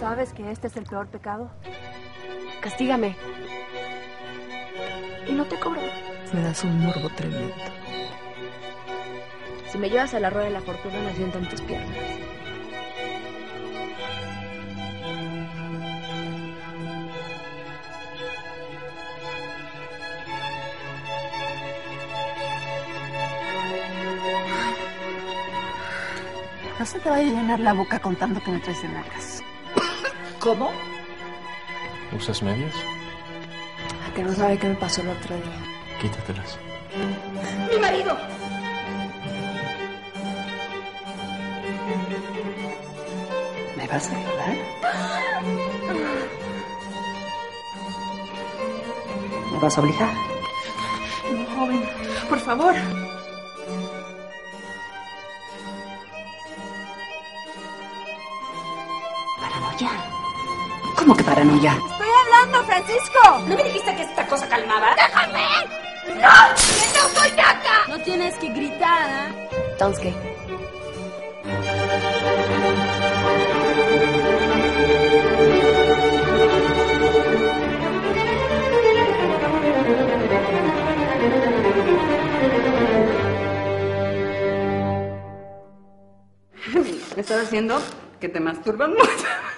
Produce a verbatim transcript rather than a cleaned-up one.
¿Sabes que este es el peor pecado? Castígame. Y no te cobro. Me das un morbo tremendo. Si me llevas a la rueda de la fortuna, me siento en tus piernas. No se te vaya a llenar la boca contando que me traicionaras. ¿Cómo? ¿Usas medias? A que no sabe qué me pasó el otro día. Quítatelas. ¡Mi marido! ¿Me vas a violar? ¿Me vas a obligar? No, joven, por favor. ¿Paranoia? ¿Cómo que paranoia? ¡Estoy hablando, Francisco! ¿No me dijiste que esta cosa calmaba? ¡Déjame! ¡No! ¡Que no soy naca! No tienes que gritar, ¿eh? Entonces, ¿qué? Me estás haciendo que te masturbas mucho.